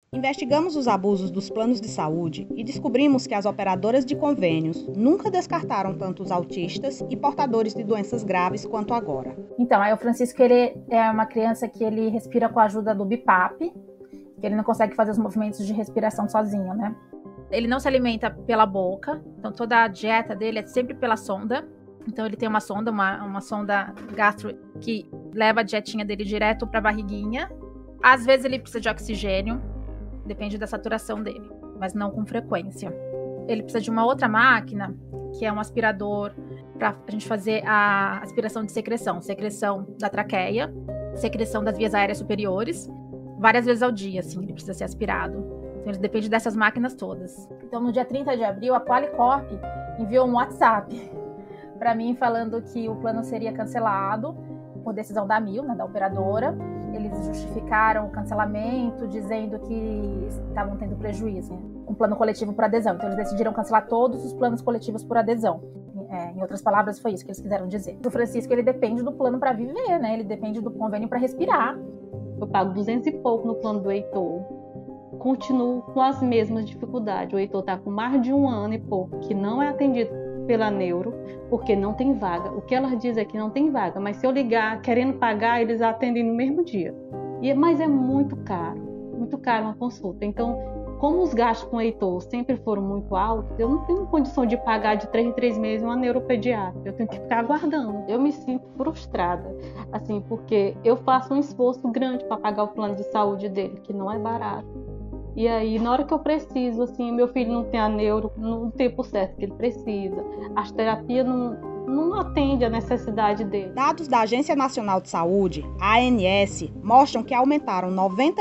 Investigamos os abusos dos planos de saúde e descobrimos que as operadoras de convênios nunca descartaram tanto os autistas e portadores de doenças graves quanto agora. Então, aí o Francisco, ele é uma criança que ele respira com a ajuda do BiPAP, que ele não consegue fazer os movimentos de respiração sozinho, né? Ele não se alimenta pela boca, então toda a dieta dele é sempre pela sonda. Então ele tem uma sonda, uma sonda gastro que leva a dietinha dele direto para a barriguinha. Às vezes ele precisa de oxigênio, depende da saturação dele, mas não com frequência. Ele precisa de uma outra máquina, que é um aspirador para a gente fazer a aspiração de secreção da traqueia, secreção das vias aéreas superiores, várias vezes ao dia, assim, ele precisa ser aspirado. Então ele depende dessas máquinas todas. Então no dia 30 de abril, a Qualicorp enviou um WhatsApp para mim falando que o plano seria cancelado por decisão da AMIL, né, da operadora. Eles justificaram o cancelamento, dizendo que estavam tendo prejuízo, né, com plano coletivo por adesão. Então, eles decidiram cancelar todos os planos coletivos por adesão. Em outras palavras, foi isso que eles quiseram dizer. O Francisco, ele depende do plano para viver, né? Ele depende do convênio para respirar. Eu pago 200 e pouco no plano do Heitor. Continuo com as mesmas dificuldades. O Heitor está com mais de 1 ano e pouco, que não é atendido pela neuro, porque não tem vaga. O que ela diz é que não tem vaga, mas se eu ligar querendo pagar, eles atendem no mesmo dia. Mas é muito caro uma consulta. Então, como os gastos com o Heitor sempre foram muito altos, eu não tenho condição de pagar de 3 em 3 meses uma neuropediatra. Eu tenho que ficar aguardando. Eu me sinto frustrada, assim, porque eu faço um esforço grande para pagar o plano de saúde dele, que não é barato. E aí, na hora que eu preciso, assim, meu filho não tem a neuro no tempo certo que ele precisa. As terapias não atendem a necessidade dele. Dados da Agência Nacional de Saúde, a ANS, mostram que aumentaram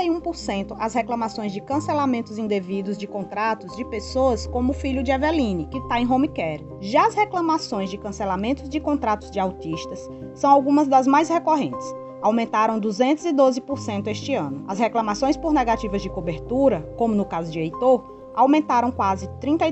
91% as reclamações de cancelamentos indevidos de contratos de pessoas como o filho de Eveline, que está em home care. Já as reclamações de cancelamentos de contratos de autistas são algumas das mais recorrentes. Aumentaram 212% este ano. As reclamações por negativas de cobertura, como no caso de Heitor, aumentaram quase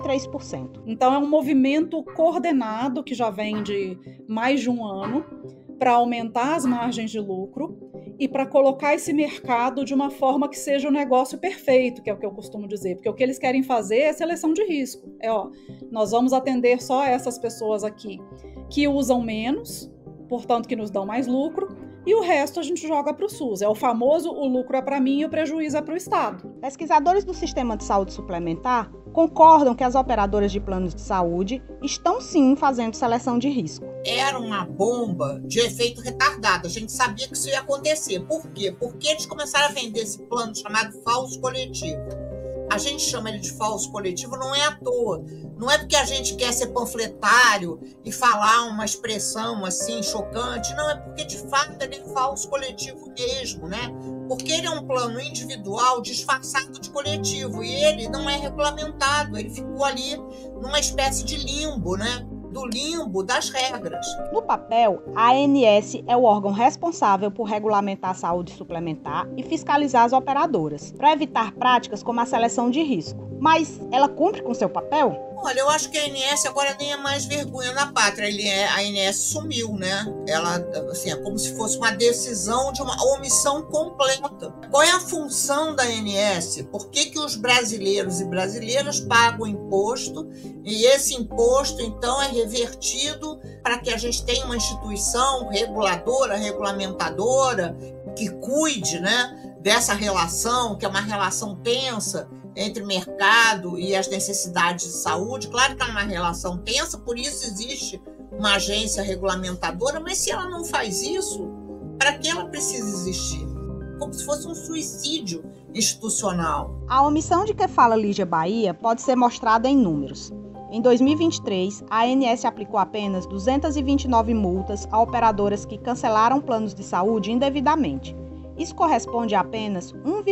33%. Então é um movimento coordenado que já vem de mais de 1 ano para aumentar as margens de lucro e para colocar esse mercado de uma forma que seja o negócio perfeito, que é o que eu costumo dizer, porque o que eles querem fazer é seleção de risco. Nós vamos atender só essas pessoas aqui que usam menos, portanto que nos dão mais lucro, e o resto a gente joga para o SUS. É o famoso, o lucro é para mim e o prejuízo é para o Estado. Pesquisadores do Sistema de Saúde Suplementar concordam que as operadoras de planos de saúde estão sim fazendo seleção de risco. Era uma bomba de efeito retardado. A gente sabia que isso ia acontecer. Por quê? Porque eles começaram a vender esse plano chamado falso coletivo. A gente chama ele de falso coletivo não é à toa. Não é porque a gente quer ser panfletário e falar uma expressão assim chocante. Não, é porque de fato ele é falso coletivo mesmo, né? Porque ele é um plano individual disfarçado de coletivo e ele não é regulamentado. Ele ficou ali numa espécie de limbo, né? Do limbo das regras. No papel, a ANS é o órgão responsável por regulamentar a saúde suplementar e fiscalizar as operadoras, para evitar práticas como a seleção de risco. Mas ela cumpre com seu papel? Olha, eu acho que a ANS agora nem é mais vergonha na pátria. A ANS sumiu, né? Ela, assim, é como se fosse uma decisão de uma omissão completa. Qual é a função da ANS? Por que os brasileiros e brasileiras pagam imposto e esse imposto, então, é revertido para que a gente tenha uma instituição reguladora, regulamentadora, que cuide, né, dessa relação, que é uma relação tensa entre mercado e as necessidades de saúde. Claro que é uma relação tensa, por isso existe uma agência regulamentadora, mas se ela não faz isso, para que ela precisa existir? Como se fosse um suicídio institucional. A omissão de que fala Lígia Bahia pode ser mostrada em números. Em 2023, a ANS aplicou apenas 229 multas a operadoras que cancelaram planos de saúde indevidamente. Isso corresponde a apenas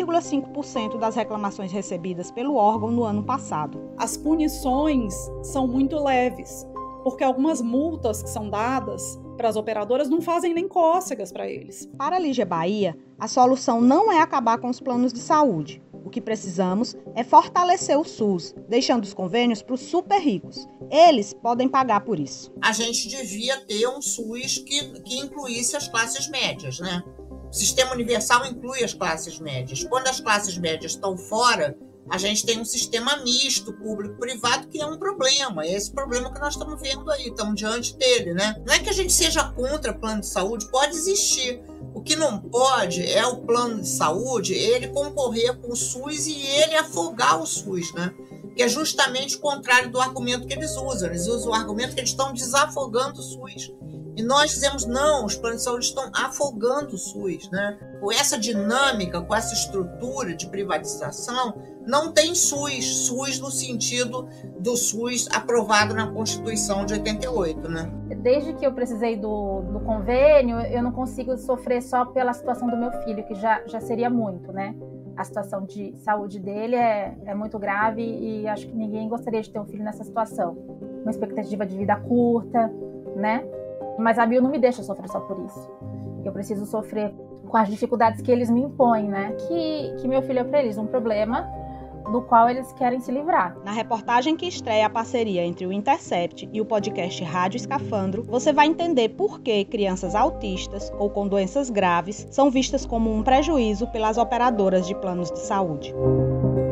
1,5% das reclamações recebidas pelo órgão no ano passado. As punições são muito leves, porque algumas multas que são dadas para as operadoras não fazem nem cócegas para eles. Para a Lígia Bahia, a solução não é acabar com os planos de saúde. O que precisamos é fortalecer o SUS, deixando os convênios para os super ricos. Eles podem pagar por isso. A gente devia ter um SUS que incluísse as classes médias, né? O sistema universal inclui as classes médias. Quando as classes médias estão fora, a gente tem um sistema misto, público-privado, que é um problema. É esse problema que nós estamos vendo aí, estamos diante dele, né? Não é que a gente seja contra plano de saúde, pode existir. O que não pode é o plano de saúde, ele concorrer com o SUS e ele afogar o SUS, né? Que é justamente o contrário do argumento que eles usam. Eles usam o argumento que eles estão desafogando o SUS. E nós dizemos, não, os planos de saúde estão afogando o SUS, né? Com essa dinâmica, com essa estrutura de privatização, não tem SUS no sentido do SUS aprovado na Constituição de 88, né? Desde que eu precisei do convênio, eu não consigo sofrer só pela situação do meu filho, que já seria muito, né? A situação de saúde dele é muito grave e acho que ninguém gostaria de ter um filho nessa situação. Uma expectativa de vida curta, né? Mas a bio não me deixa sofrer só por isso. Eu preciso sofrer com as dificuldades que eles me impõem, né? Que meu filho é para eles um problema do qual eles querem se livrar. Na reportagem que estreia a parceria entre o Intercept e o podcast Rádio Escafandro, você vai entender por que crianças autistas ou com doenças graves são vistas como um prejuízo pelas operadoras de planos de saúde.